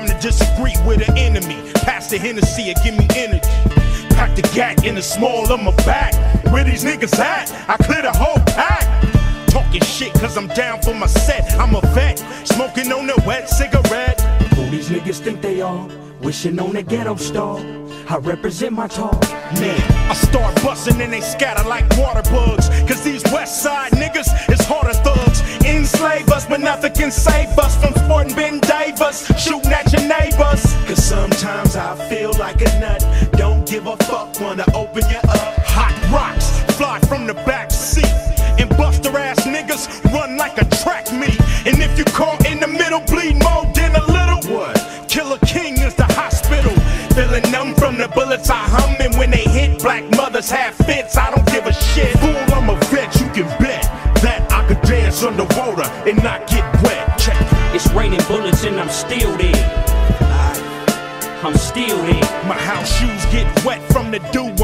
time to disagree with an enemy. Pass the Hennessy and give me energy. Pack the gat in the small of my back. Where these niggas at? I clear the whole pack. Talking shit cause I'm down for my set. I'm a vet, smoking on a wet cigarette. Who these niggas think they are? Wishing on a ghetto star. I represent my talk. Man, I start busting and they scatter like water bugs. Cause these west side niggas is harder thugs. Enslave us, but nothing can save us from sporting Ben Davis, shooting at your neighbors. Cause sometimes I feel like a nut. Don't give a fuck, wanna open you up. Hot rocks fly from the back seat. And buster ass niggas run like a track meet. And if you caught in the middle, bleed more than a little. What? Killer King is the hospital. Feeling numb from the bullets I hum. And when they hit, black mothers have fits. I don't give a shit. Fool, I'm a vet, you can bet that I could dance underwater and not get wet. Check it. It's raining bullets and I'm still there. I'm still there. My house shoes get wet from the dew